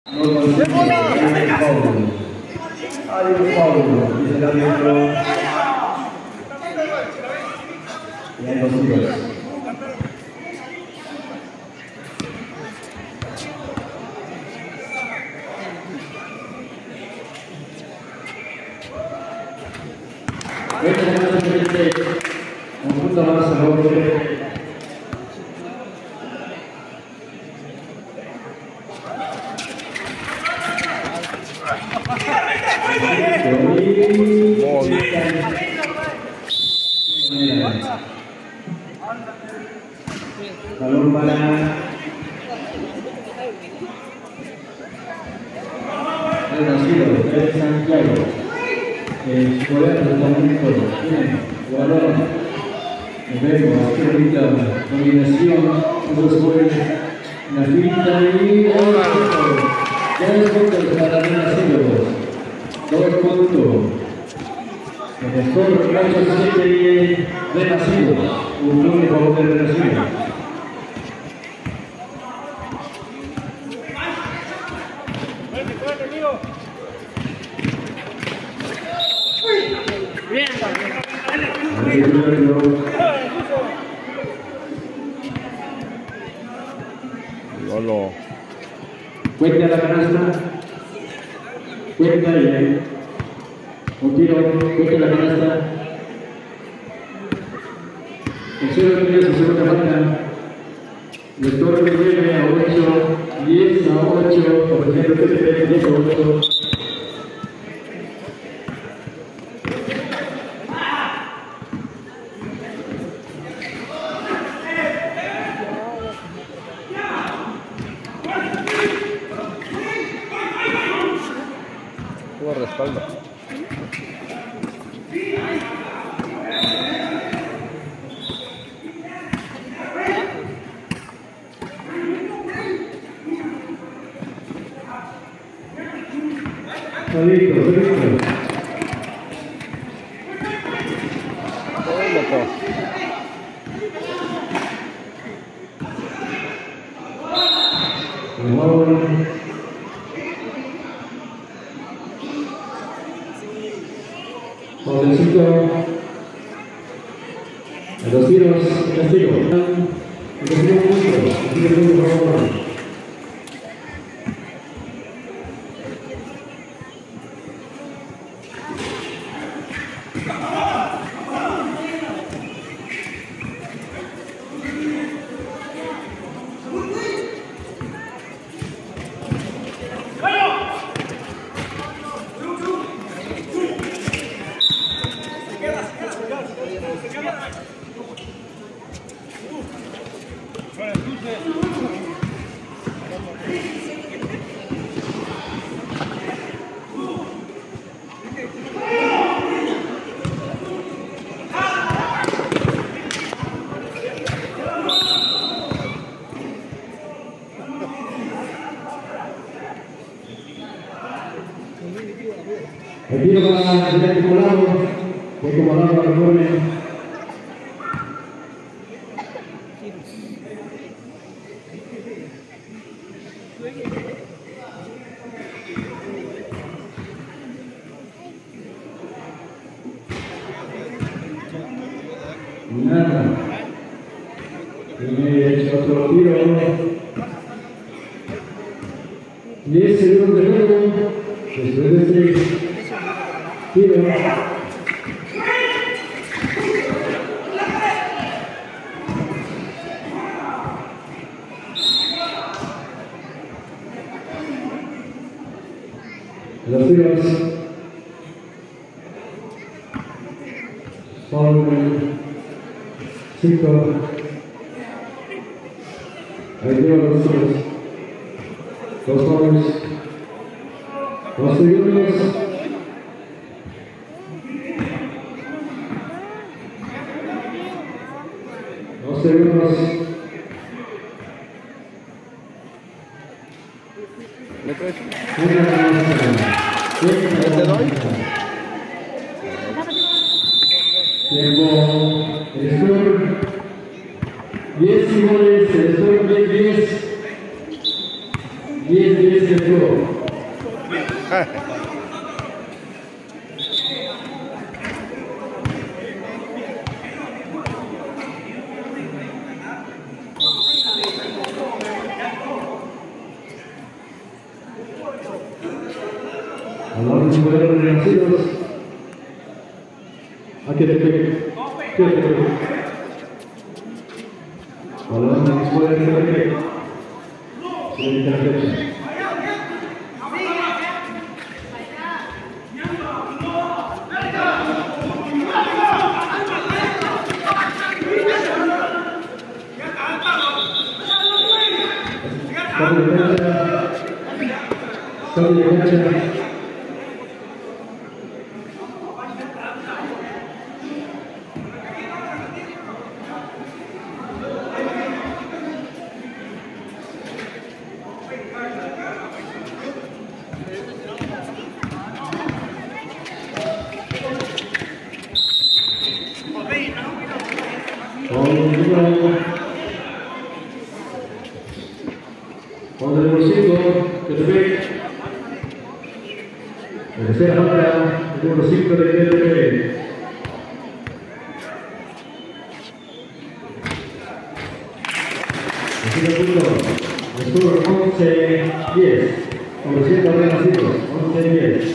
Hay un Paulo, dice el árbitro. Y hay 2 tiros. Un punto más a López. Balón para el Brasil, el Santiago. Su poder de momento tiene jugador. Vemos que ahorita combinación, dos goles en la finta y 2 puntos para el Brasil. 2 puntos. El score 8-7 de Brasil. Un punto a favor del Brasil. Lolo. Cuenta la canasta. Cuenta y un tiro. Cuenta la canasta. El cero de su segunda falta. El torre de 9 a 8. 10 a 8. Ofreciendo 10 a 8. Respaldo. Solito. Jovencito, a 2 tiros, castigo. Castigo punto, por favor. El tiro para el acumulado, que comandado al gol. Nada. Tiene hecho otro tiro. 10 segundos de juego. Después de 6 tiros. Los tiros son 5. Ahí llevan los tiros. 2 goles. 2 segundos. ¿Le traes? ¿Te doy? Tiempo. El score 10 goles. El score 10-10. 10-10 el juego. Hablamos de los renacidos. Aquí te hablamos de la escuela de Cuando el bolsillo que te ve, tercera falta, el número 5 de TTP. El segundo punto, el 11-10, como siempre renacidos, 11-10.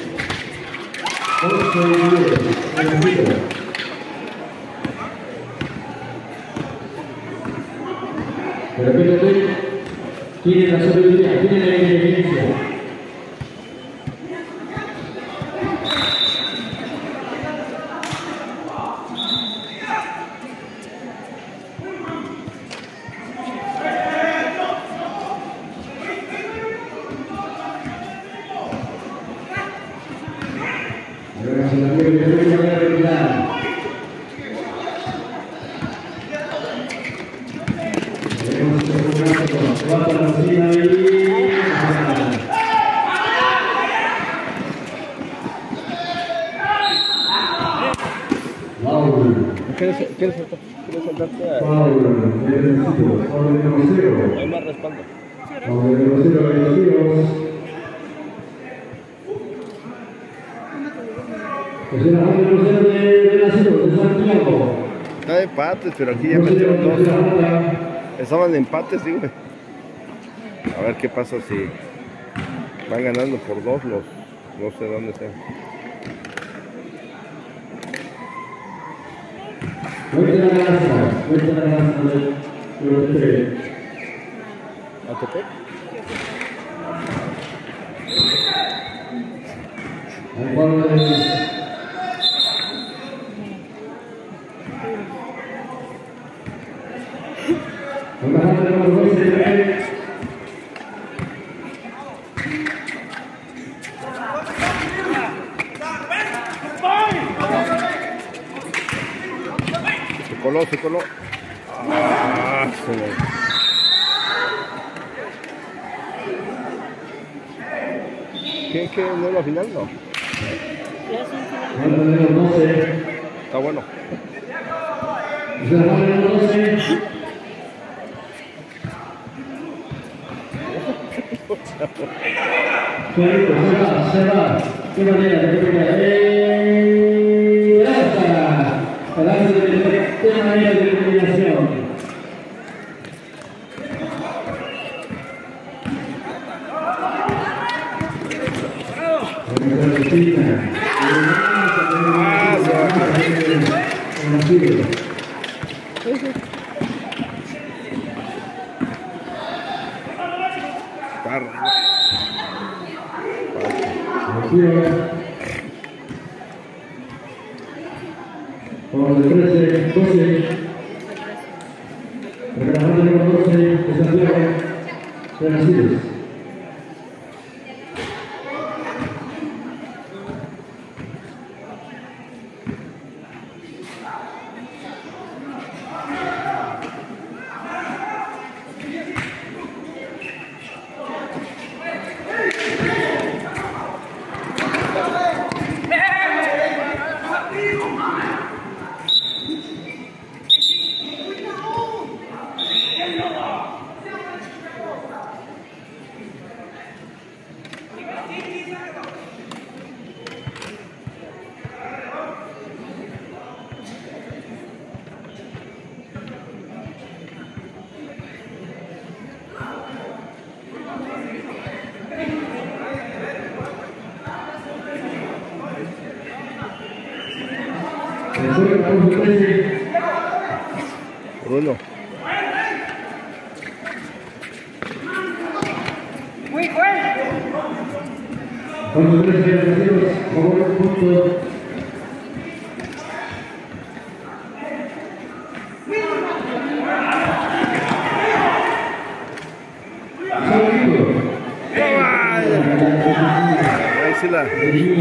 11-10, renacidos. De repente, tiene la sabiduría, tiene la inteligencia. ¿Quieres saltarte a...? Hay más respaldo. Está de empates, pero aquí ya metieron dos. Estaban de empates, digo. A ver qué pasa si van ganando por dos los... No sé dónde están. ¿Atepec? Se coló. Ah, ¿Qué? ¿No es la final? No. Está bueno. Se va. Qué manera de determinación. Por el 13, 12, regalando el número 12 de Santiago, Renacidos. Por uno. Cuando 13 nacidos, favor, punto. Ahí sí la.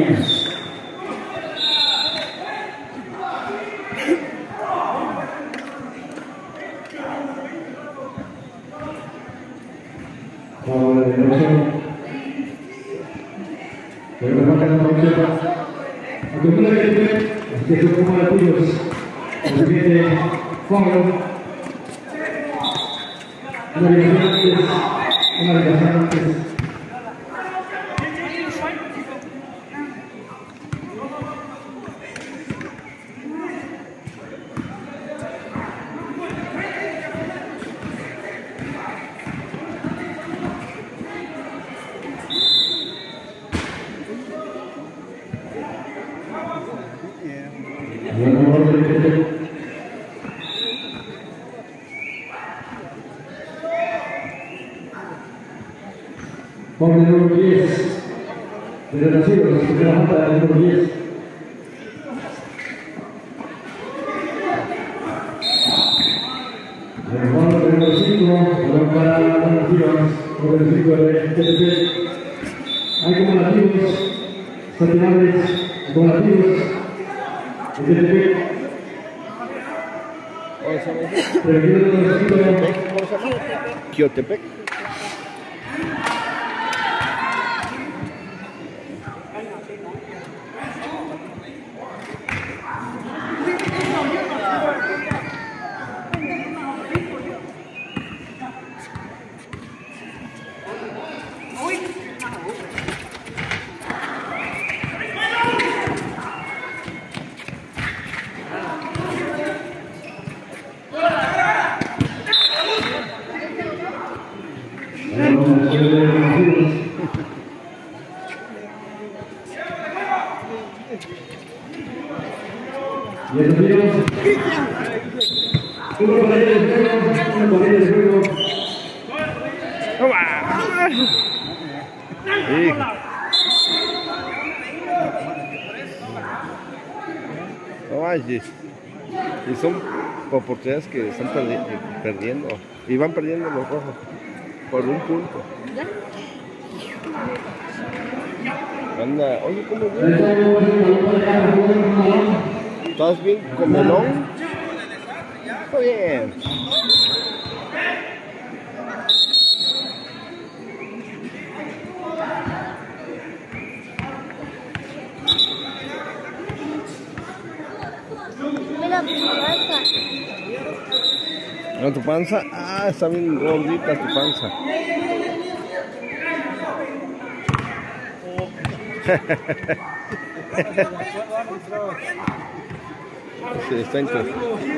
Por el número 10, de nacidos, que levanta el número 10. El número 5, para nacidos, por el 5 de TTP. Hay acumulativos, terminales, acumulativos, de TTP. Quiotepec. Y el número uno para el juego. No manches. Y son oportunidades que están perdiendo. Y van perdiendo los rojos por un punto. Anda, oye, ¿cómo bien? ¿Estás bien con melón? Está bien. ¿No tu panza? Ah, está bien gordita tu panza. Sí, está en casa.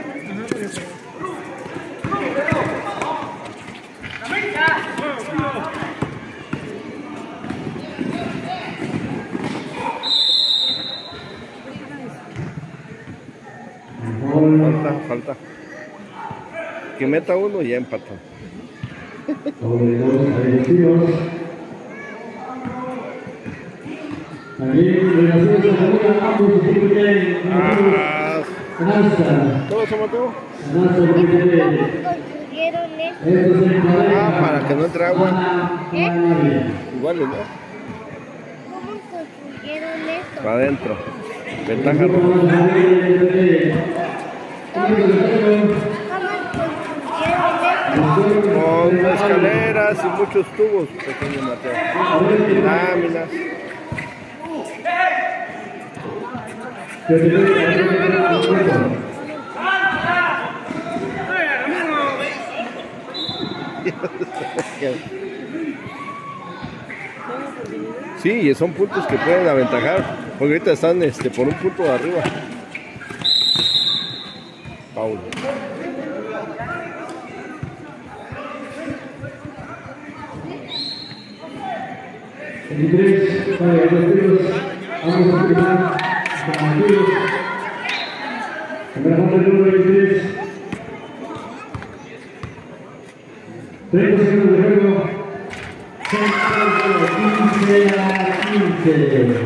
Falta. Que meta uno y ya empatan. ¿Todo se mató? Ah, para que no entre agua. Igual, ¿no? ¿Cómo construyeron esto? Para adentro. Ventaja roja. Con escaleras y muchos tubos, pequeño Mateo. Y láminas. Sí, y son puntos que pueden aventajar, porque ahorita están por un punto de arriba. Paulo. Ganamos el número 23. 30 segundos de juego. 15-15.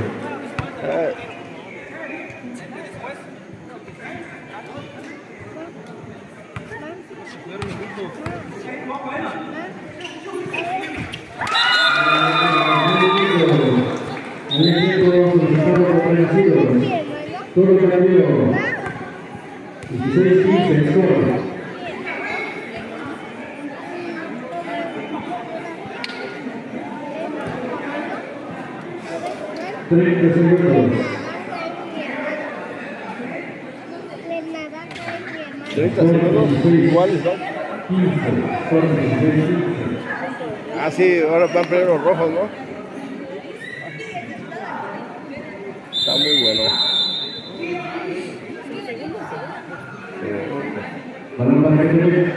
Todo cambió. 16-15, score. $30 segundos. 30 segundos iguales, ¿no? 15, score 16-15. Ah, sí, ahora van primero los rojos, ¿no? Está muy bueno. Balón para el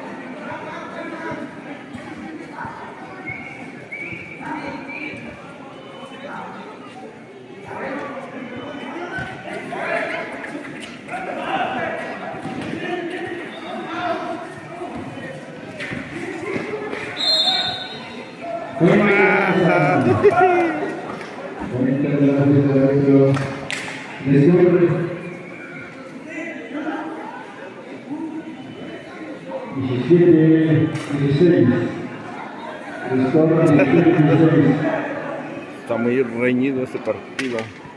Bonita de la árbitro. Descubre. 17-16. Descubre 17-16. Está muy reñido este partido.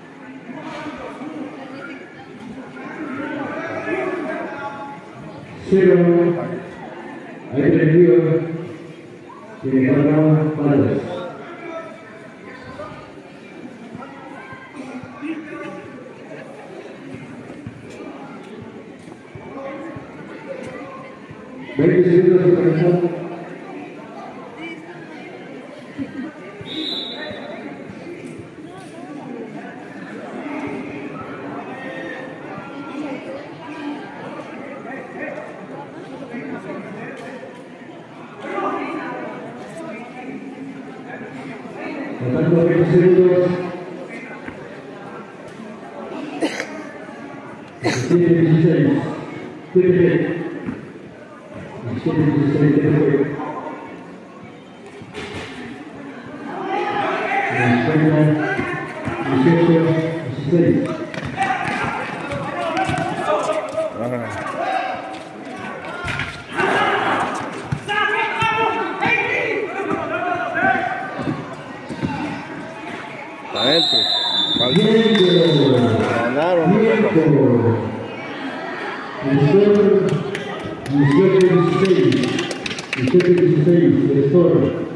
Cero. Ahí prendido. Tiene ganado palos. $20 segundos de comenzar. Faltando 20 segundos. 17-16. 17-16. 17-16. Adentro. Ganaron. 18-16. 18-16. El score.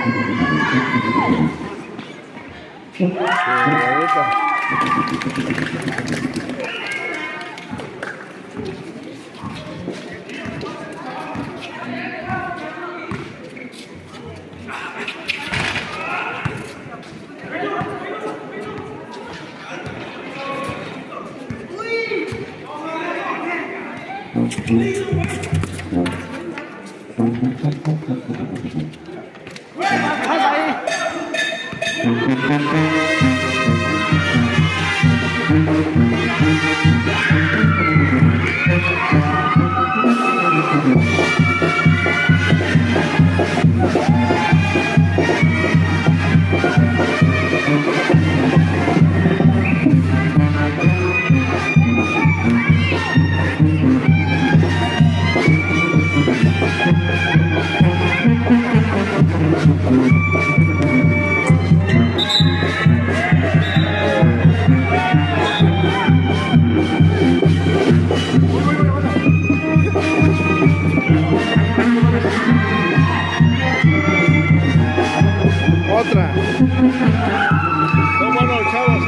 Sí, la neta. Otra. Son buenos los chavos,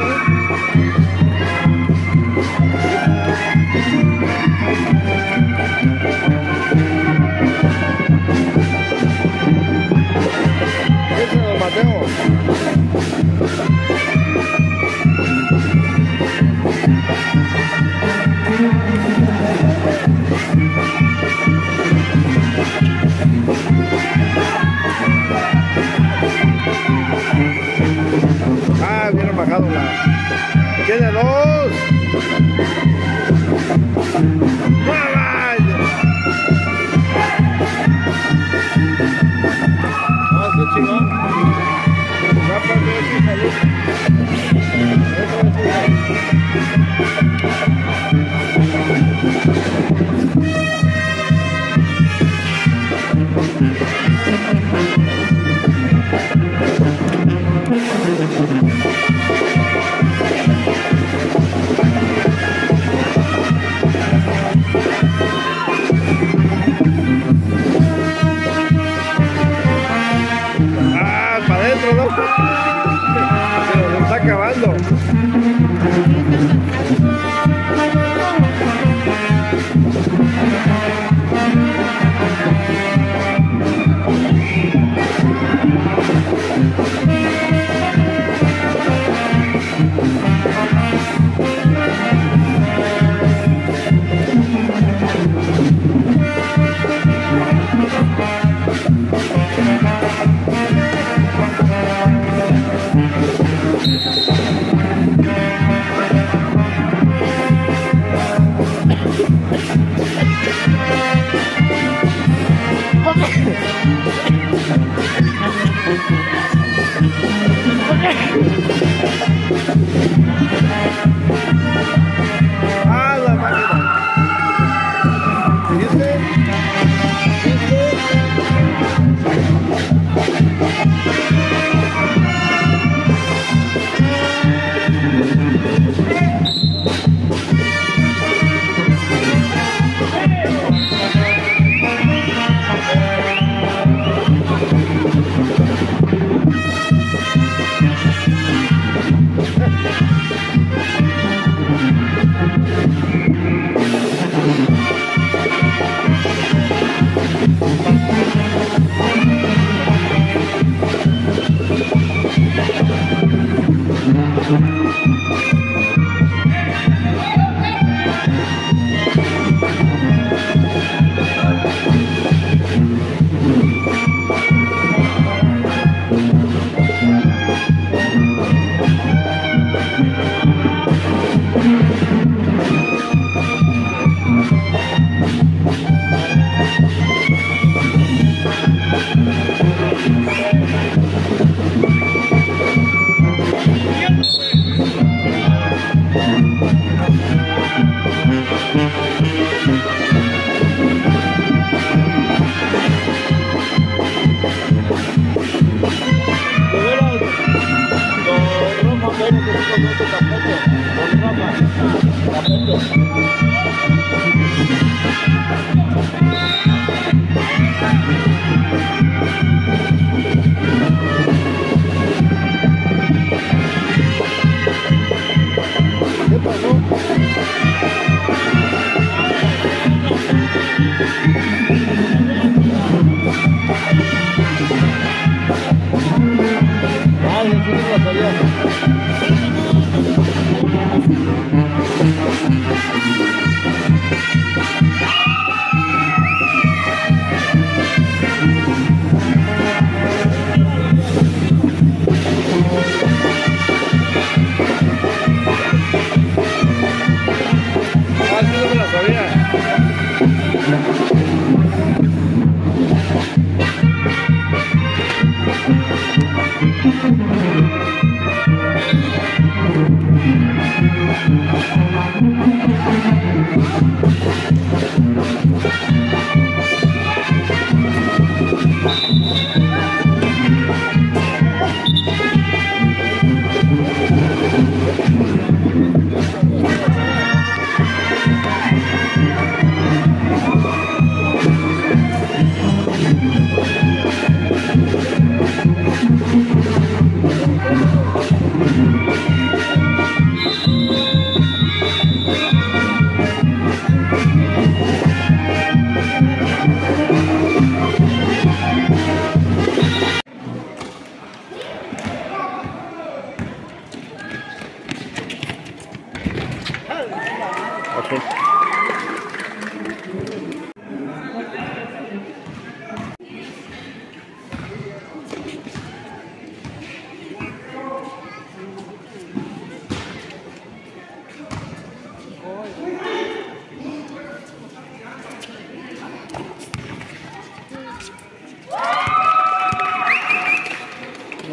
Ese es el Mateo. Ah, viene bajado la. Tiene dos. Ah, qué chingón. Va a perder su salud. Ah, para adentro, ¿no? Se lo está acabando.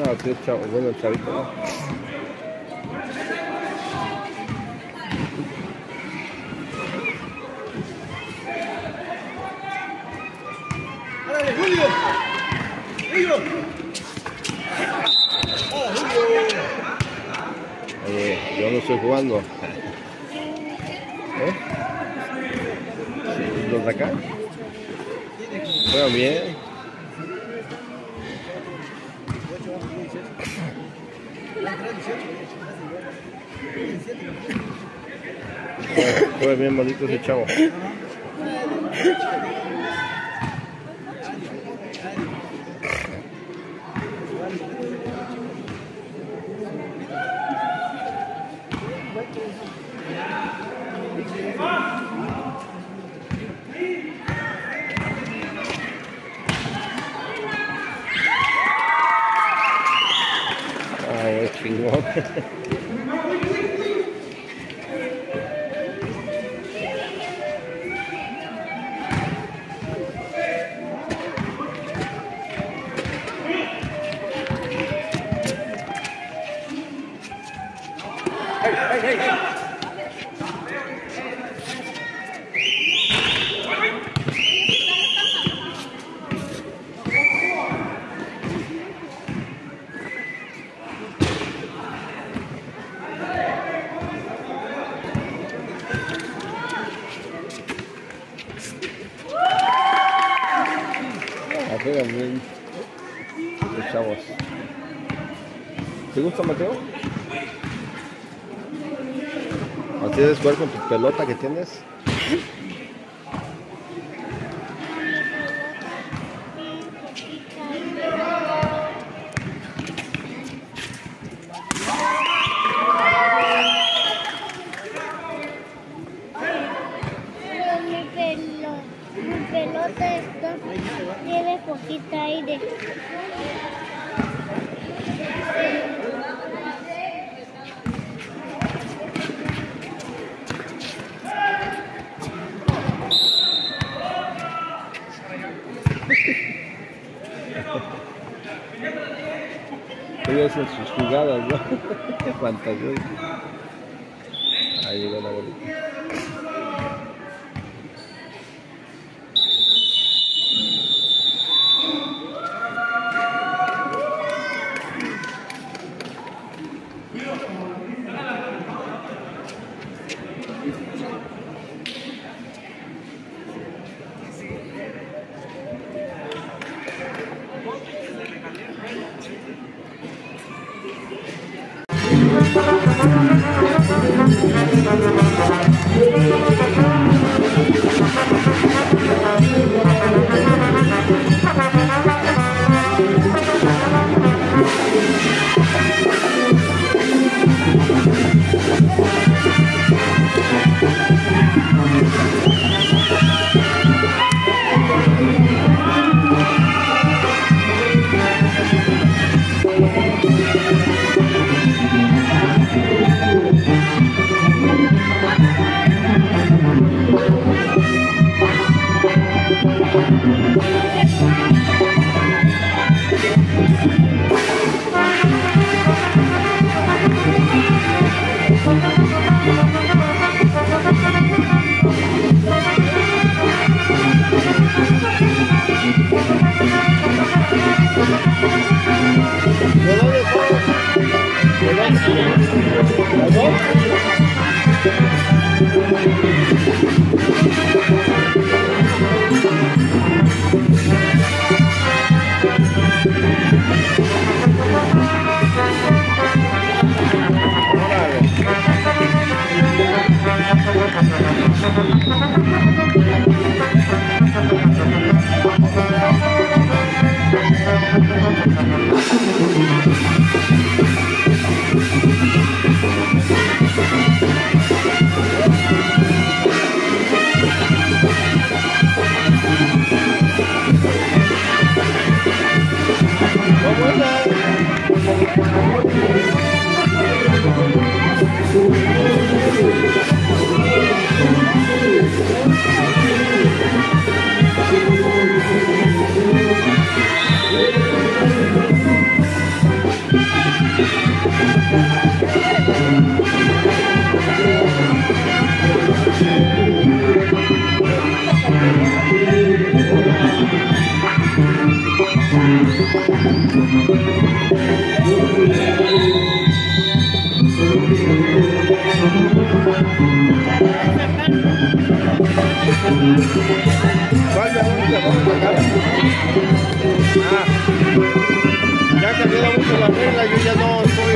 No, sí es chavo, bueno el chavito, ¿no? ¡Árale, Julio! ¡Julio! Yo no estoy jugando. ¿Eh? ¿Los de acá? Juegan bien. Juega bien bonito ese chavo. Ay, es chingón. Juegan bien los chavos. ¿Te gusta, Mateo? ¿Así debes jugar con tu pelota que tienes? Mi pelota tiene poquita aire. Ellos en sus jugadas, ¿no? Qué fantasía. Ahí llegó la bolita. ¿Cuál de dónde vamos a sacar? Ah, ya ha cambiado mucho la regla, yo ya no estoy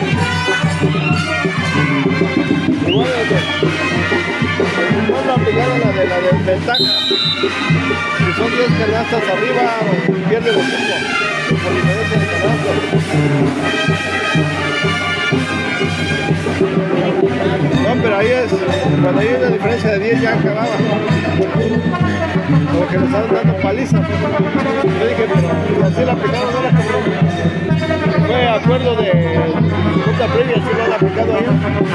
igual no la aplicaron la de la desventaja. Si son 10 canastas arriba, pierde los puntos por diferencia de canastas. No, pero ahí es, cuando hay una diferencia de 10 ya acababa. Como que nos estaban dando paliza. Yo dije, pero así la aplicaron ahora como fue acuerdo de junta previa, si lo han aplicado ahí.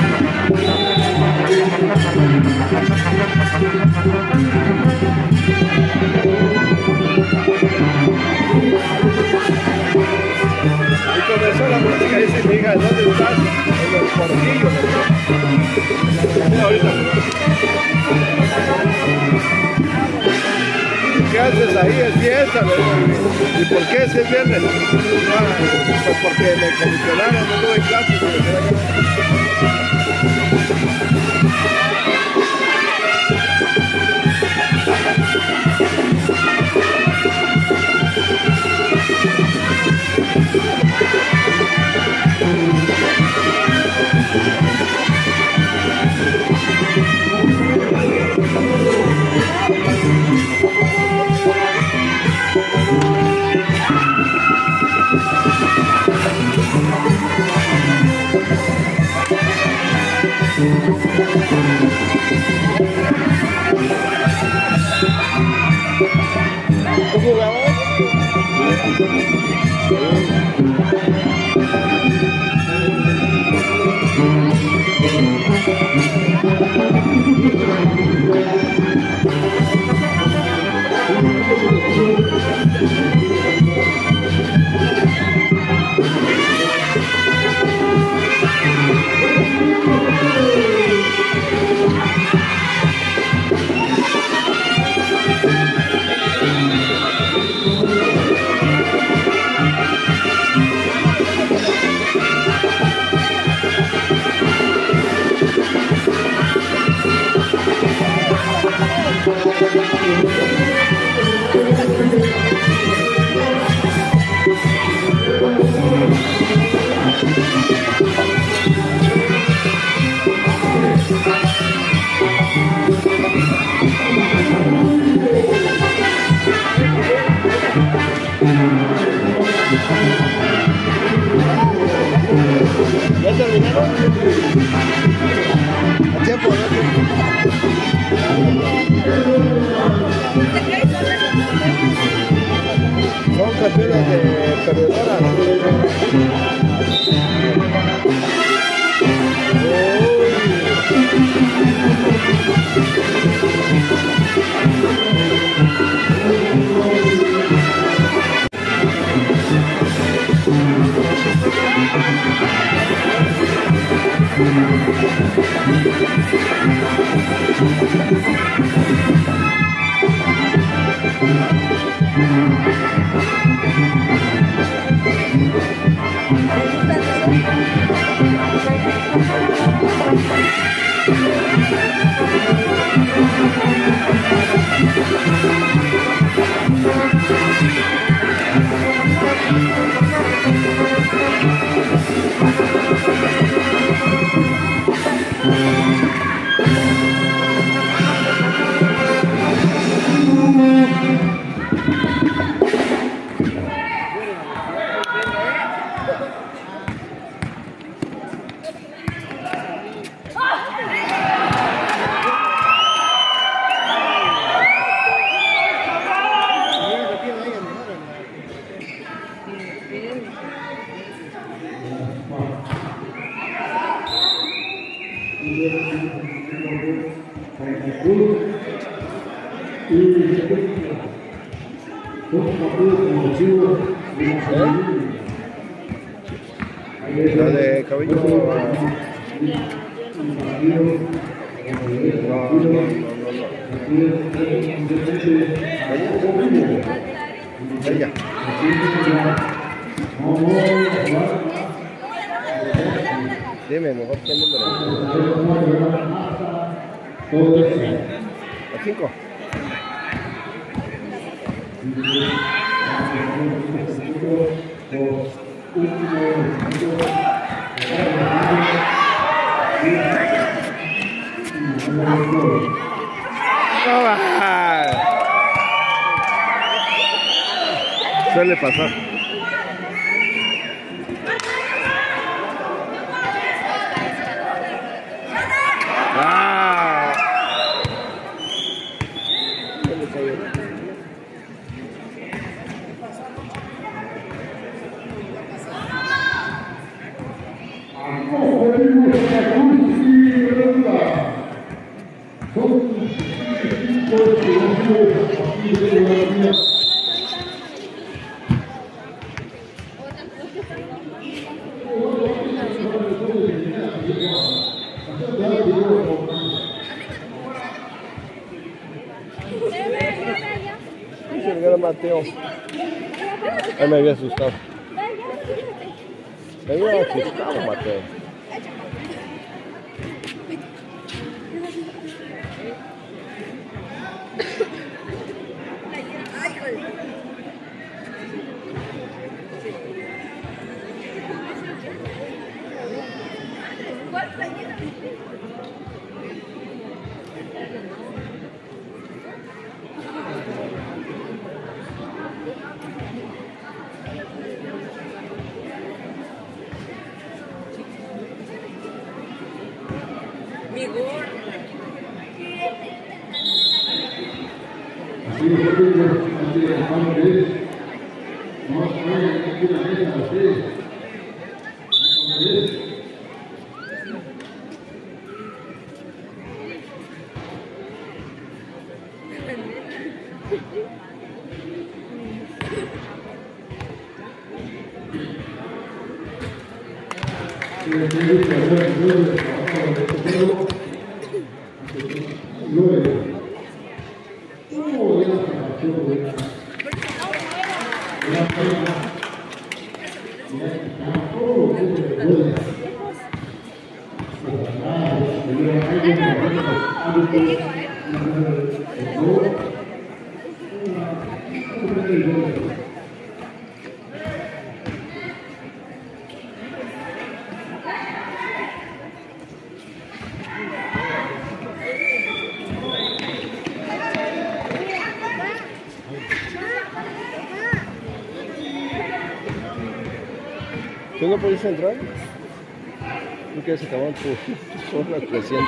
Y comenzó la música y dice, mi hija, ¿dónde estás? En los portillos. Ahorita. ¿Qué haces ahí? Es fiesta, ¿verdad? ¿Y por qué si es viernes? Pues porque me comisionaron, no tuve clases. ¿Tú jugabas? ¿Ya terminaron? ¿A tiempo, no? Son campeones de perdedoras. La de cabello. Ella. Dime, mejor qué número. ¿A 5? Suele pasar. Mateo. Ahí me había asustado. Me había asustado, Mateo. ¿Tú no podías entrar? ¿Por qué se acabaron tus horas creciendo?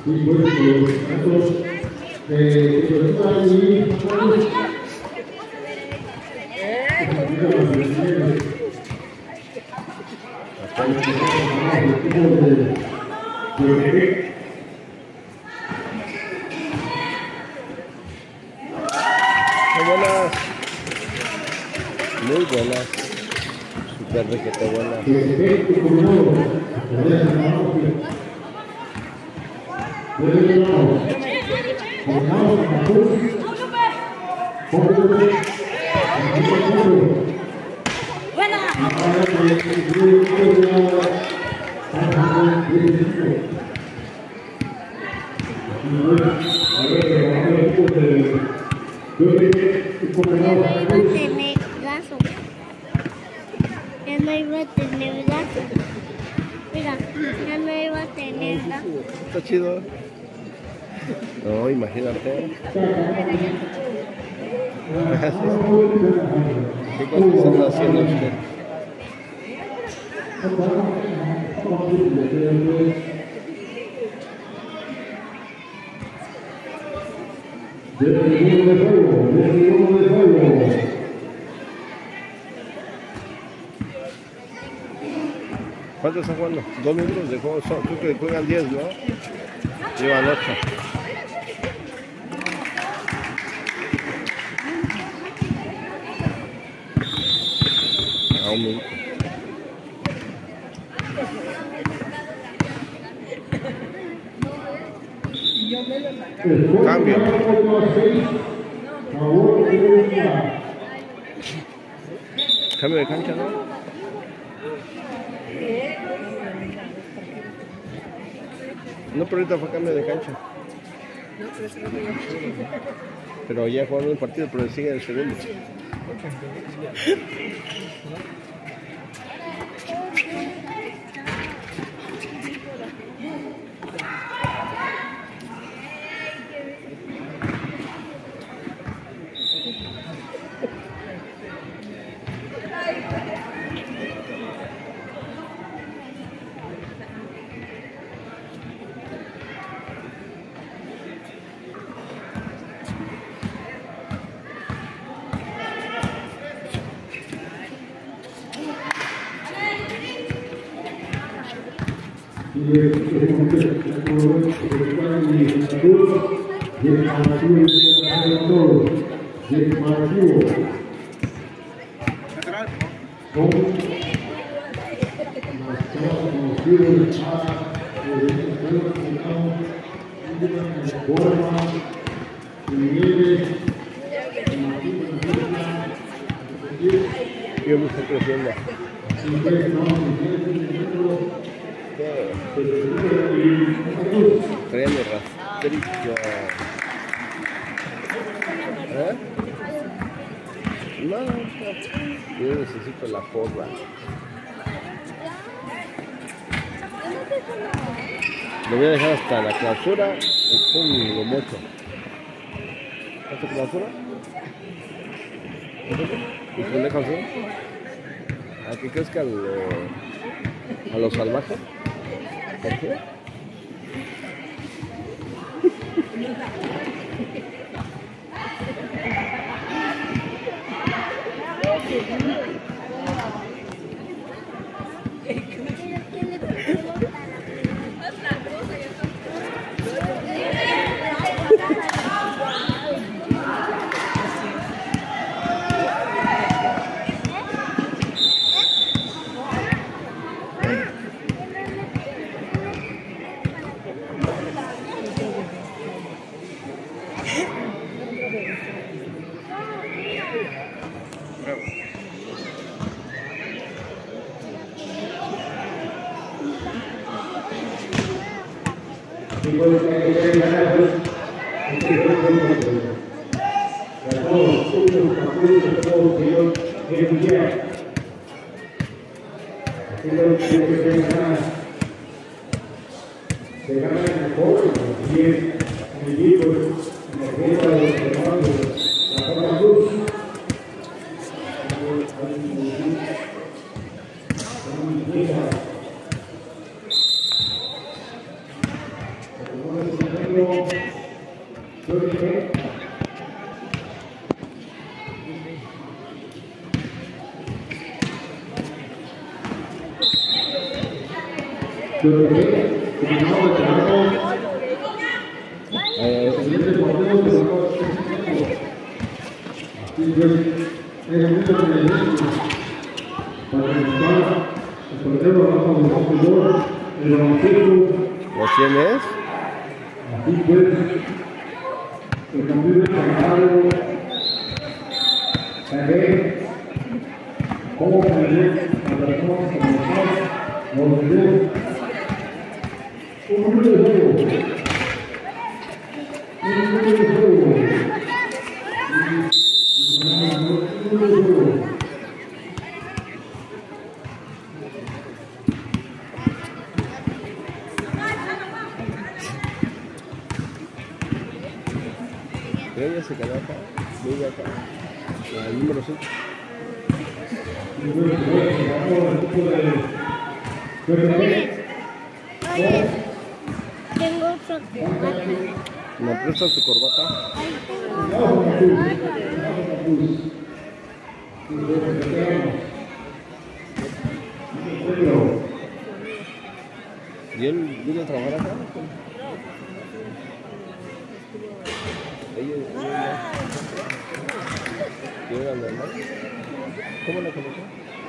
y pues los datos de cobertura y muy buenas, super requete buenas. Ya no iba a tener gaso. Mira, ya no iba a tener gaso. Está chido. No, imagínate. ¿Qué cosas está haciendo usted? ¿Cuántos están jugando? 2 minutos de juego. Creo que juegan 10, ¿no? Llevan 8. A 1 minuto. Cambio. Cambio de cancha, ¿no? No, pero ahorita fue cambio de cancha. Pero ya jugaron un partido, pero sigue el segundo. Yo me estoy creciendo. Traen de rastrillo. ¿Eh? No, yo necesito la porra. Lo voy a dejar hasta la clausura y pum, lo mocho. ¿Hasta clausura? ¿Y qué le dejo así? ¿A que crezca a lo salvaje? ¿Por qué? ¿Lo tienes? Así pues, el cambio de trabajo, saber cómo aprender a las cosas como los videos, un número de juego, Ella se quedó acá, vive acá, el número 5. Oye, tengo otra corbata. ¿Me prestas tu corbata? Ahí tengo otra corbata. ¿Y él viene a trabajar acá? Ella era normal. ¿Cómo la conoció?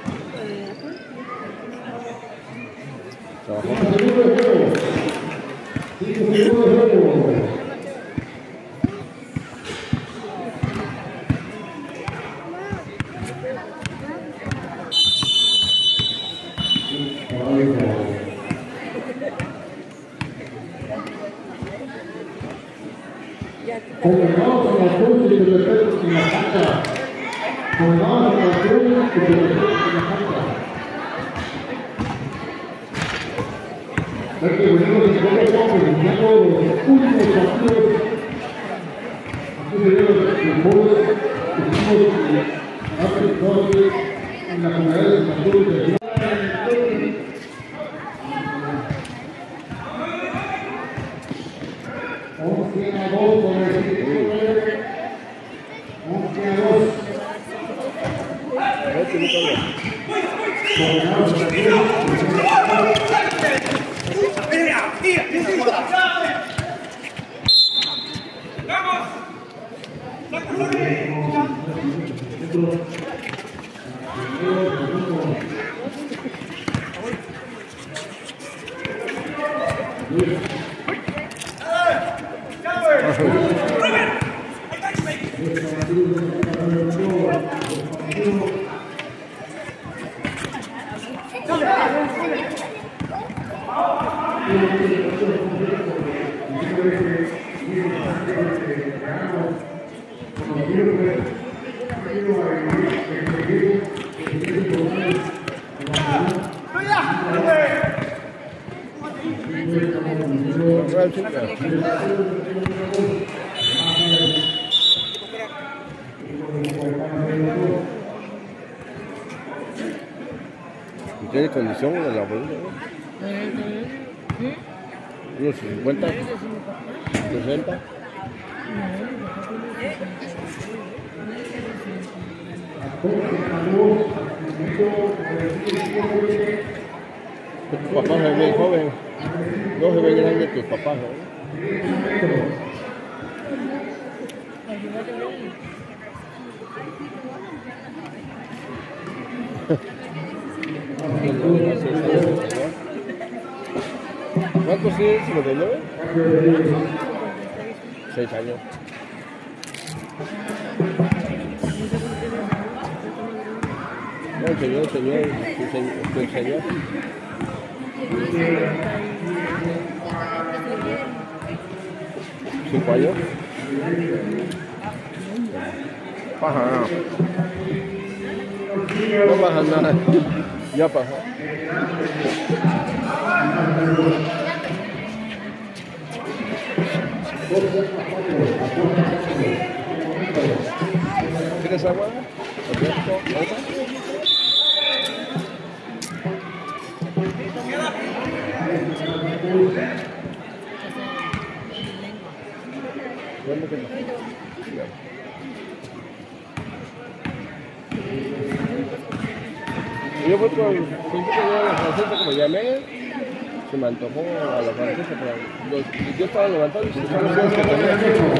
¿Trabajó? Condenamos a la cruz y te respeto en la cancha. Condenamos a la cruz y te respeto en la cancha. Es que venimos de poco a poco, terminando los últimos partidos. Aquí se dieron los jóvenes que hicimos hace entonces en la comunidad de San Cruz de Ciudad. 11-2 con el 11-2. ¿Tiene condición de la bolsa? ¿Unos 50? 60? Tu papá se ve joven, no se ve grande tus papás, ¿no? ¿Cuántos tienes? ¿59? 6 años. No, el señor. 5 años. Baja. No baja nada. Ya pasó. ¿Quieres agua? Yo voy por el principio de la francesa, como llamé, Se me antojó a la francesa, pero yo estaba levantando y se estaban los que tenía.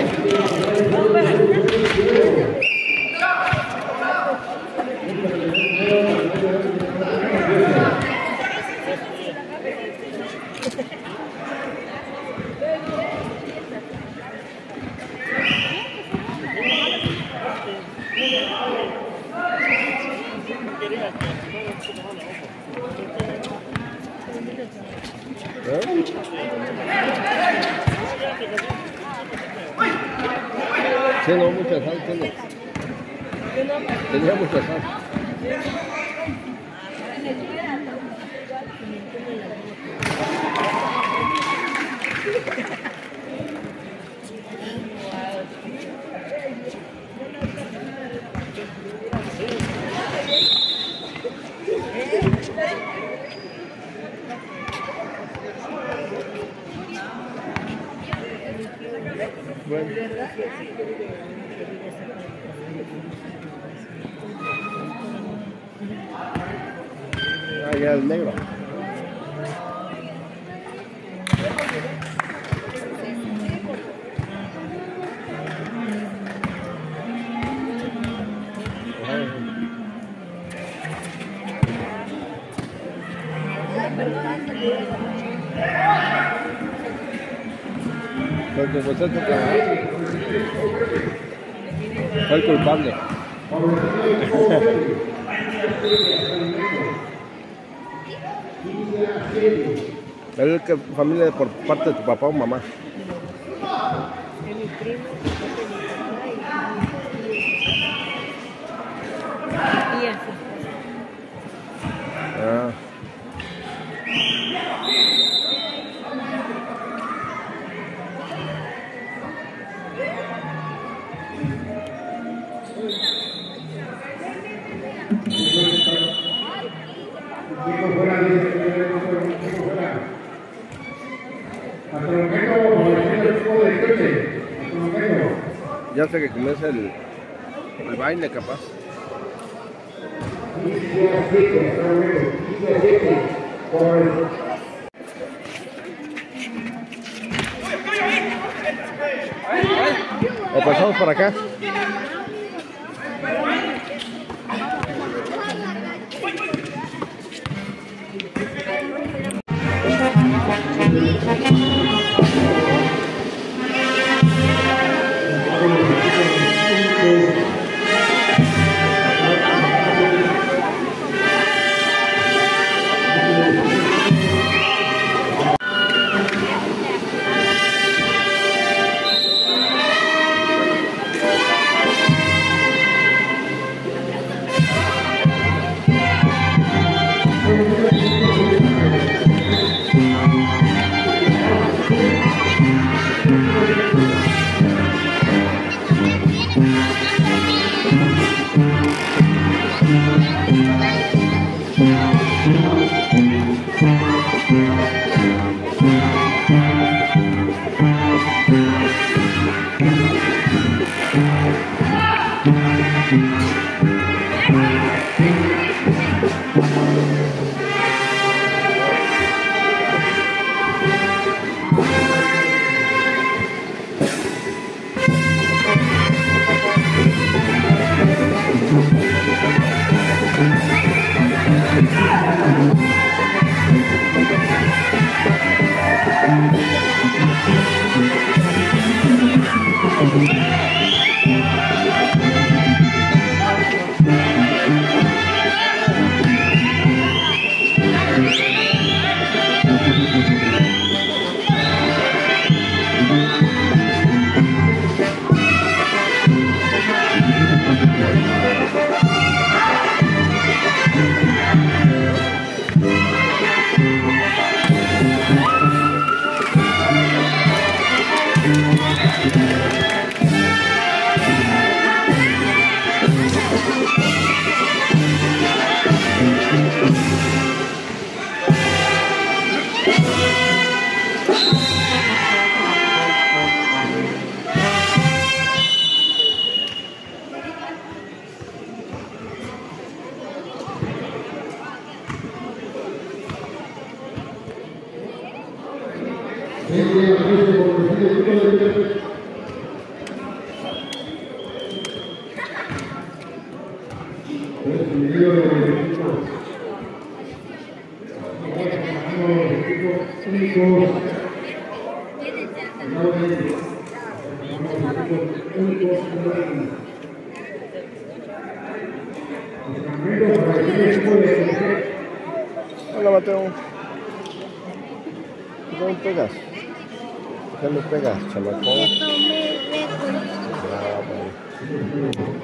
Sí, no, mucha sal, tiene. Tenía mucha sal. Bueno. Ah, ya el negro. Porque pues esto fue el culpable. ¿Es que familia por parte de tu papá o mamá? Ah. Ya hasta que comienza el baile, capaz. ¿O pasamos por acá? Hola, Mateo. ¿Qué me pegas? ¿Qué me pegas, chamaco? Que tomé récord. Ah, vale.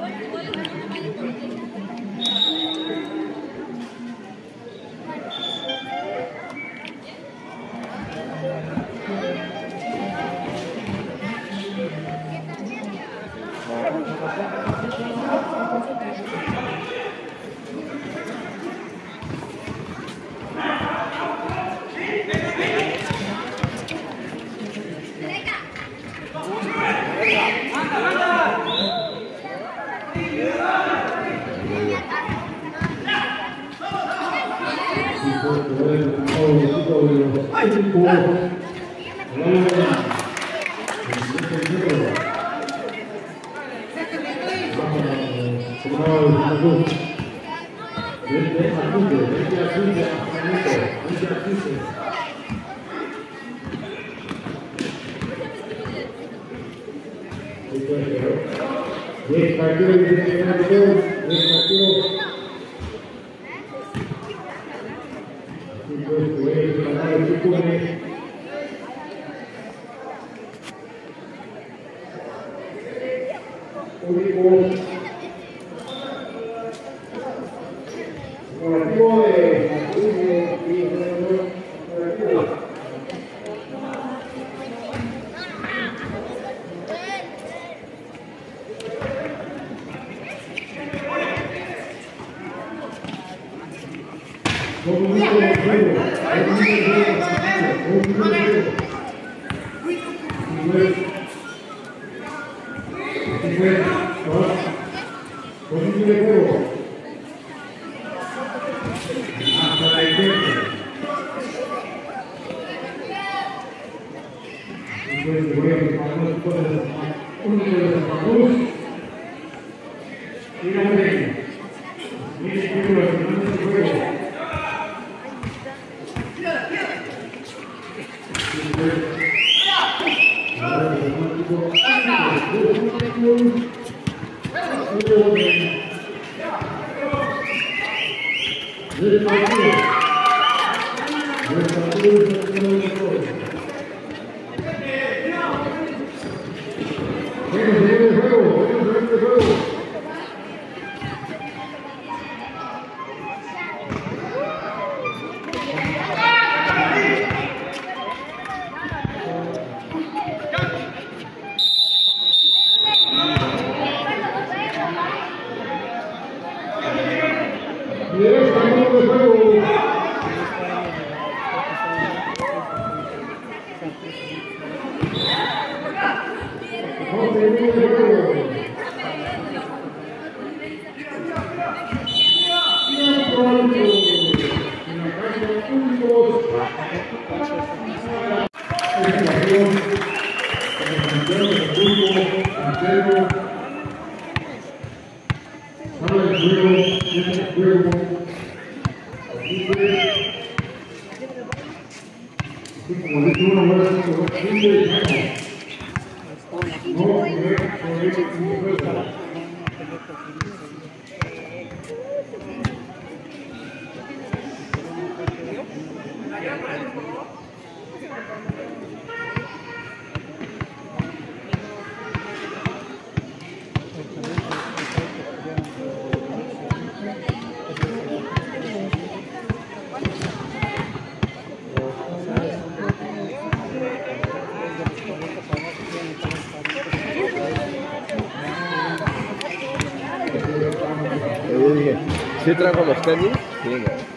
¿Sí trajo los tenis? Sí,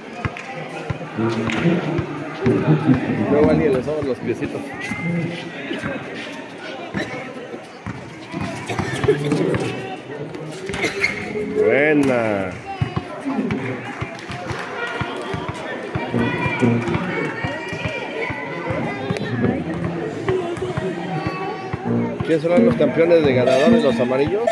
no. Luego alguien le sobran los piecitos. Buena. ¿Quiénes serán los campeones de ganadores, los amarillos?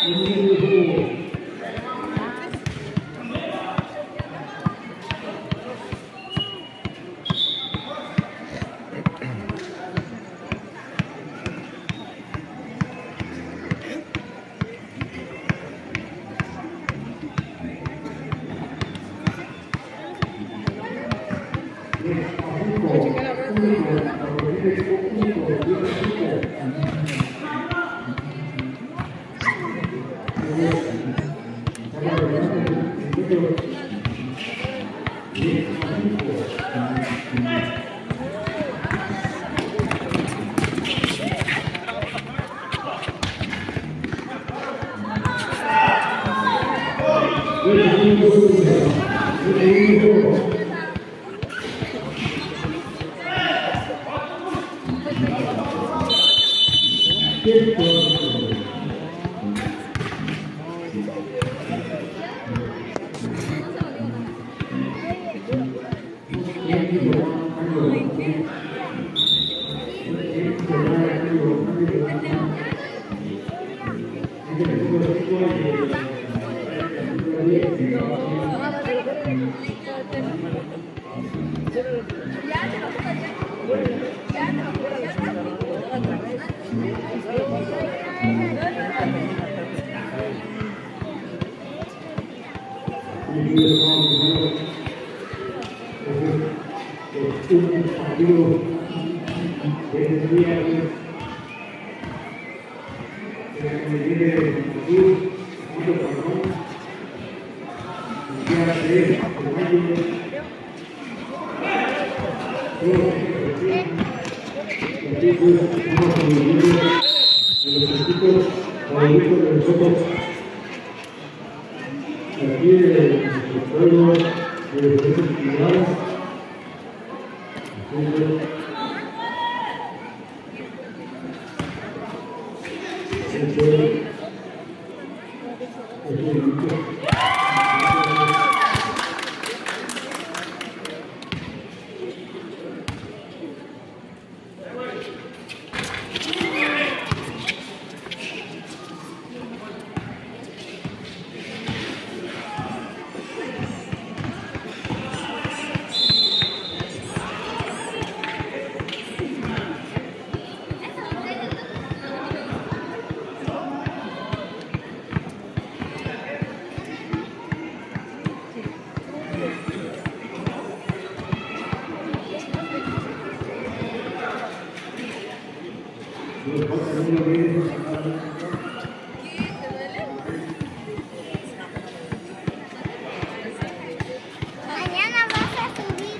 Mañana vas a subir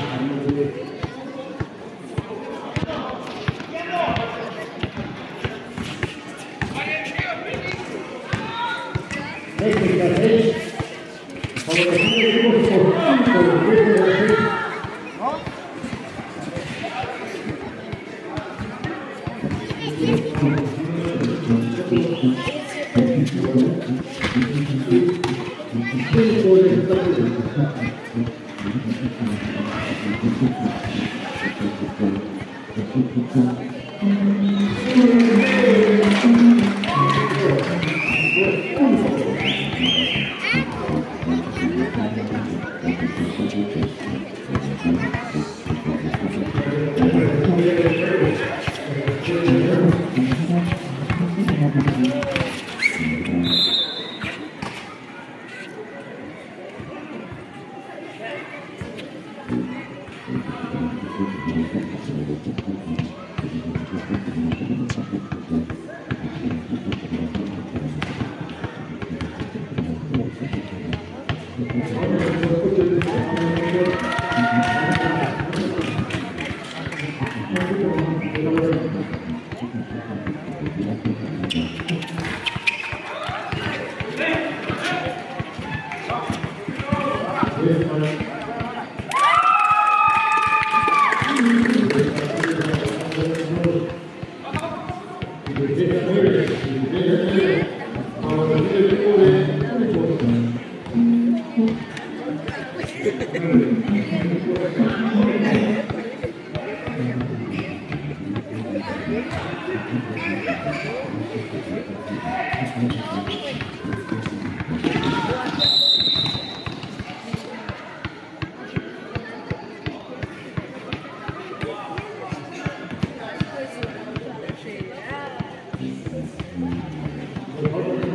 tú.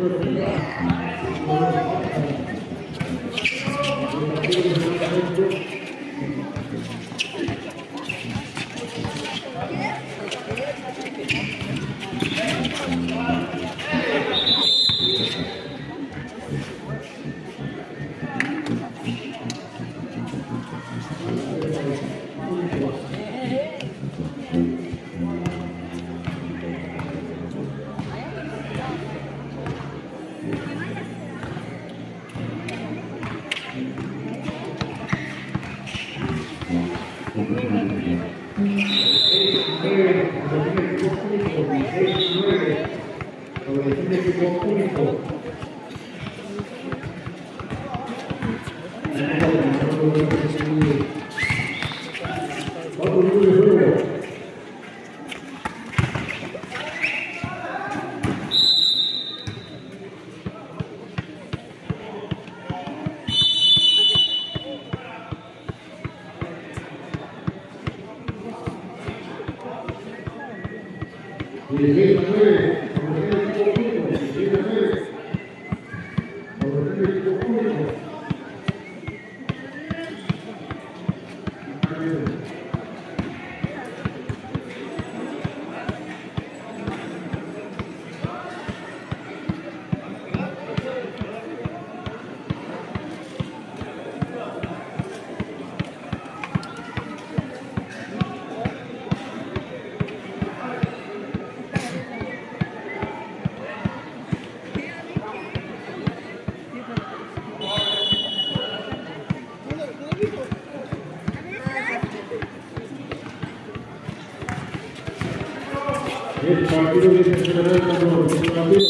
El partido que se celebra con los partidos.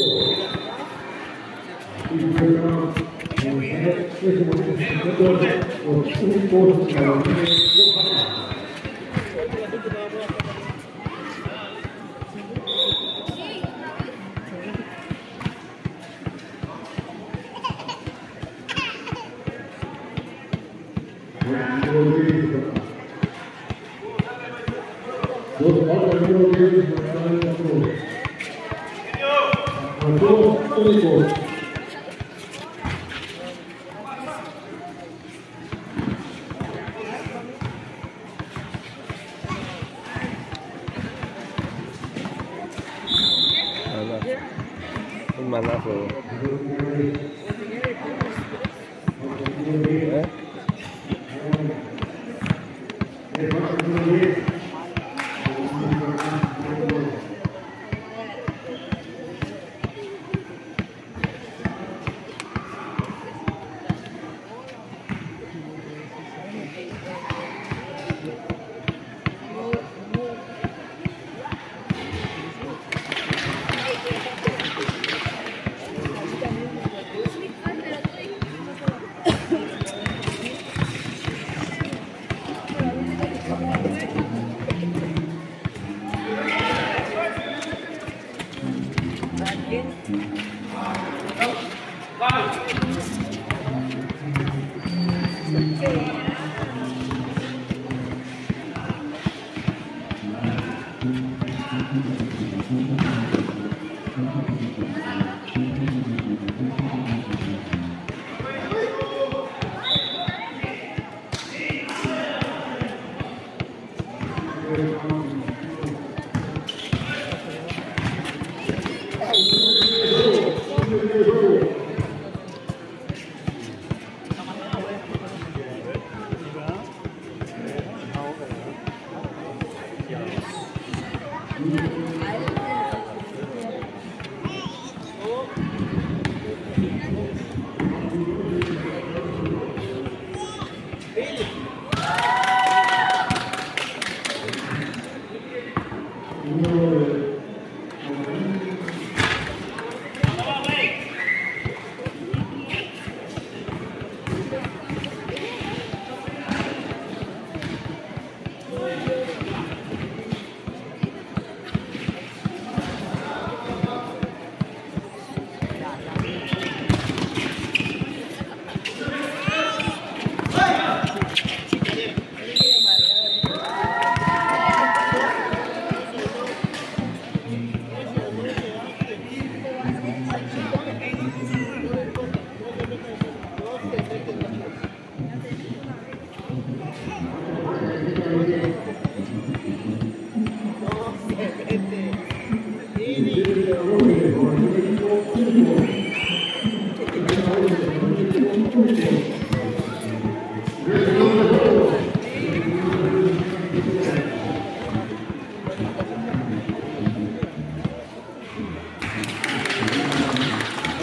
Un manazo.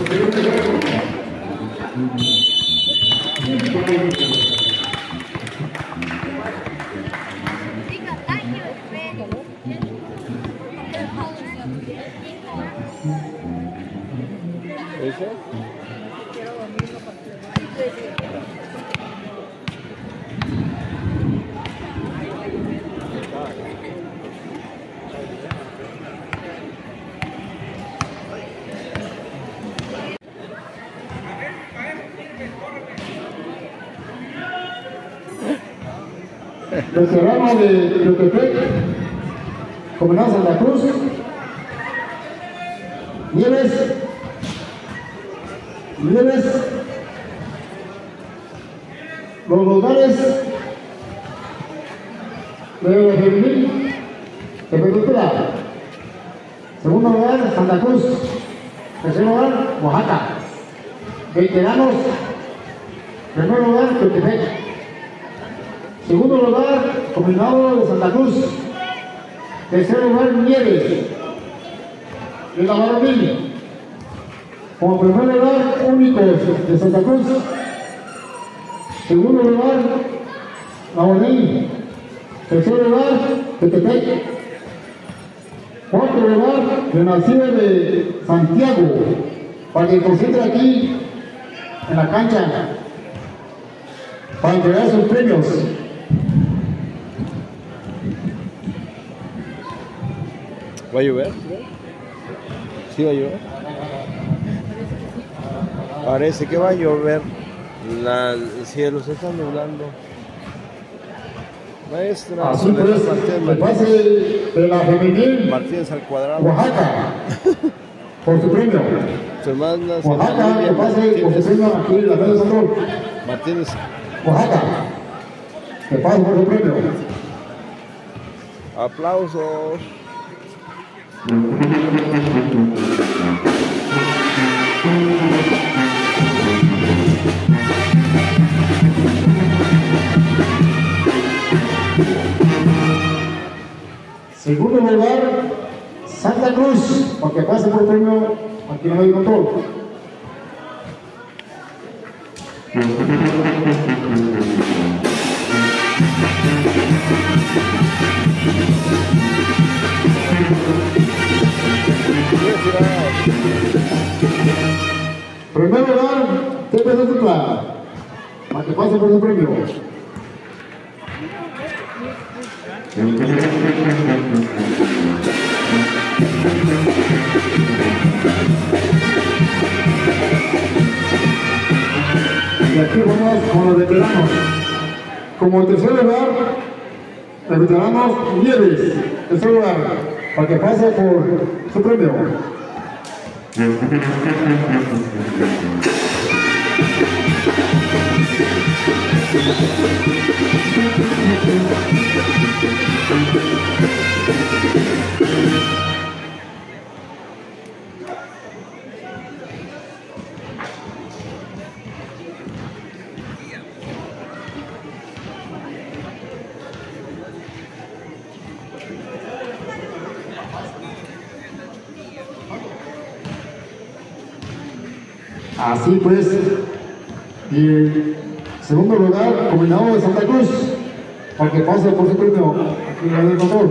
¿Ese? Veterano de Teotepec, Comunidad Santa Cruz, Nieves, los lugares de Femenil, de Península. Segundo lugar, Santa Cruz. Tercer lugar, Oaxaca. Veteranos, primer lugar, Teotepec. Segundo lugar, Combinado de Santa Cruz. Tercer lugar, Nieves, de la Varonil. Como primer lugar, Únicos de Santa Cruz. Segundo lugar, La Varonil. Tercer lugar, Teotepec. Cuarto lugar, Renacido de Santiago. Para que concentre aquí en la cancha para entregar sus premios. ¿Va a llover? ¿Sí va a llover? Parece que va a llover. El cielo se está nublando. Maestra, Así pues, el pase de la femenil Martínez al cuadrado. Oaxaca por su premio. Su hermana Oaxaca, el pase por su premio aquí en la mesa de control. Martínez. Oaxaca, el pase por su premio. Aplausos. Segundo lugar, Santa Cruz, para que pase por premio aquí en la mesa de control. Primer lugar, Tepe de Tutla, para que pase por su premio. Y aquí vamos con los veteranos. Como tercer lugar, los veteranos Nieves, tercer lugar, para que pase por su premio. Así pues, y el segundo lugar, Combinado de Santa Cruz, para que pase por su premio aquí en la del control.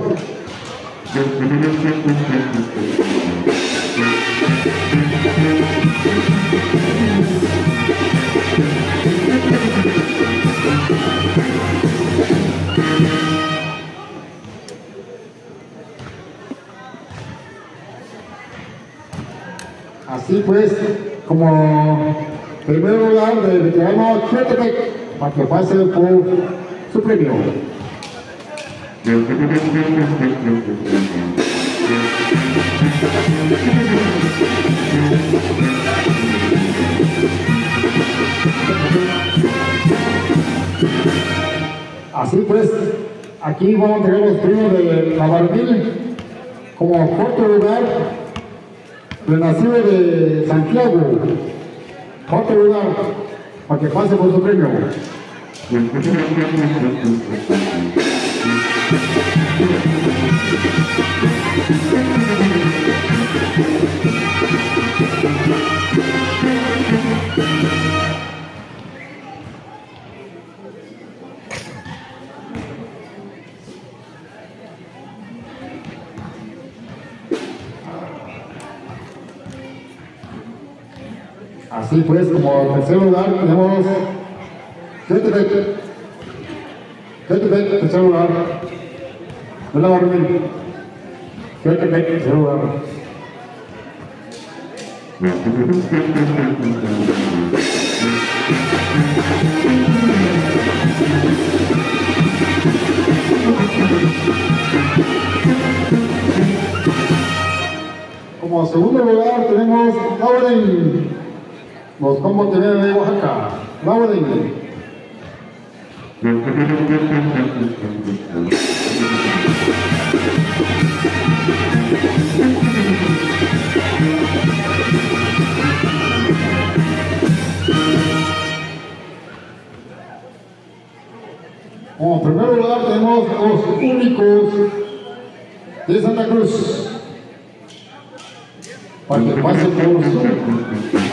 Así pues, como primer lugar del veterano Teotepec, para que pase por su premio. Así pues, aquí vamos a tener los premios de la Varonil, como cuarto lugar, Renacido de Santiago, cuarto lugar, para que pase por su premio. Así pues, como tercer lugar tenemos Jetepec, tercer lugar. No la orden. Jetepec, tercer lugar. Como segundo lugar tenemos Lauren, los combos de Oaxaca. Lauren. Como primer lugar tenemos los únicos de Santa Cruz. Para que pase por su